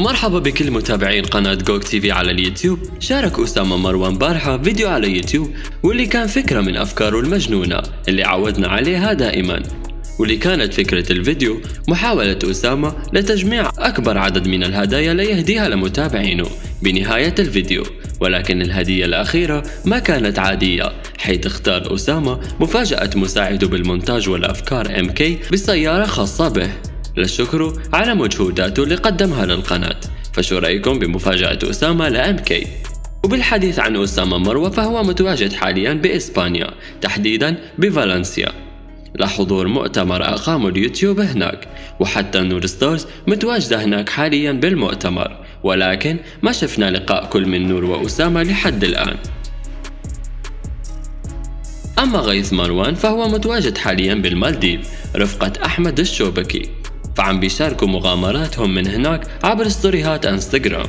مرحبا بكل متابعين قناة جوك تي في على اليوتيوب. شارك أسامة مروان بارحة فيديو على يوتيوب واللي كان فكرة من أفكاره المجنونة اللي عودنا عليها دائما، واللي كانت فكرة الفيديو محاولة أسامة لتجميع أكبر عدد من الهدايا ليهديها لمتابعينه بنهاية الفيديو. ولكن الهدية الأخيرة ما كانت عادية، حيث اختار أسامة مفاجأة مساعده بالمونتاج والأفكار MK بسيارة خاصة به للشكر على مجهوداته اللي قدمها للقناة. فشو رأيكم بمفاجأة أسامة لMK؟ وبالحديث عن أسامة مروة، فهو متواجد حاليا بإسبانيا، تحديدا بفالنسيا، لحضور مؤتمر أقامه اليوتيوب هناك، وحتى نور ستارز متواجدة هناك حاليا بالمؤتمر، ولكن ما شفنا لقاء كل من نور وأسامة لحد الآن. أما غيث مروان فهو متواجد حاليا بالمالديف رفقة أحمد الشوبكي، فعم بيشاركوا مغامراتهم من هناك عبر ستوريهات انستغرام.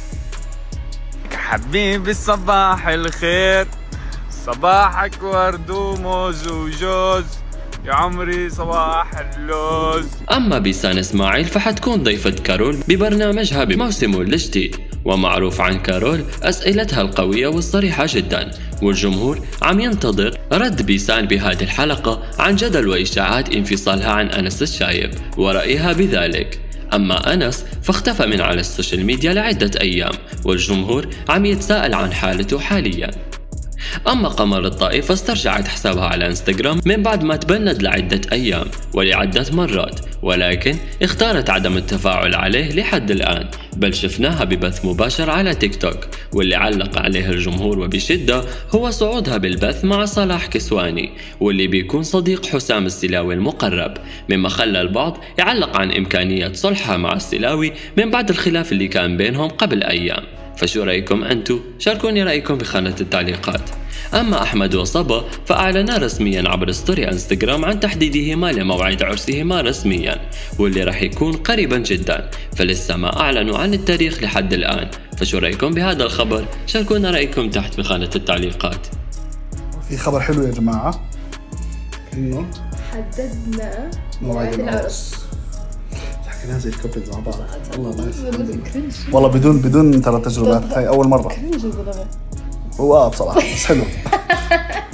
حبيبي صباح الخير، صباحك ورد وموز وجوز، يا عمري صباح اللوز. أما بيسان إسماعيل فحتكون ضيفة كارول ببرنامجها بموسمه الجديد، ومعروف عن كارول أسئلتها القوية والصريحة جدا، والجمهور عم ينتظر رد بيسان بهذه الحلقة عن جدل وإشاعات انفصالها عن أنس الشايب ورأيها بذلك. أما أنس فاختفى من على السوشيال ميديا لعدة أيام، والجمهور عم يتساءل عن حالته حاليا. أما قمر الطائي فاسترجعت حسابها على انستغرام من بعد ما تبند لعدة أيام ولعدة مرات، ولكن اختارت عدم التفاعل عليه لحد الآن، بل شفناها ببث مباشر على تيك توك، واللي علق عليه الجمهور وبشدة هو صعودها بالبث مع صلاح كسواني، واللي بيكون صديق حسام السلاوي المقرب، مما خلى البعض يعلق عن إمكانية صلحها مع السلاوي من بعد الخلاف اللي كان بينهم قبل أيام. فشو رأيكم أنتو؟ شاركوني رأيكم بخانة التعليقات. أما أحمد وصبا فأعلنا رسميا عبر ستوري انستغرام عن تحديدهما لموعد عرسهما رسميا، واللي راح يكون قريبا جدا، فلسه ما أعلنوا عن التاريخ لحد الآن. فشو رأيكم بهذا الخبر؟ شاركونا رأيكم تحت بخانة التعليقات. في خبر حلو يا جماعة، إنه حددنا موعد العرس. حكينا زي الكابلز مع بعض. والله بدون ترى تجربات، هاي أول مرة. هو بصراحة بس حلو.